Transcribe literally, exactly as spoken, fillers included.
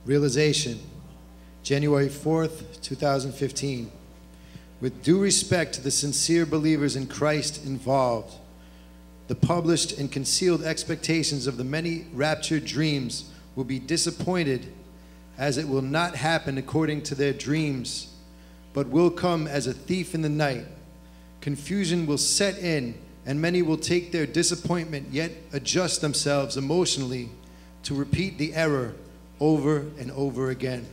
Realization, January fourth, two thousand fifteen. With due respect to the sincere believers in Christ involved, the published and concealed expectations of the many raptured dreams will be disappointed, as it will not happen according to their dreams, but will come as a thief in the night. Confusion will set in, and many will take their disappointment, yet adjust themselves emotionally to repeat the error over and over again.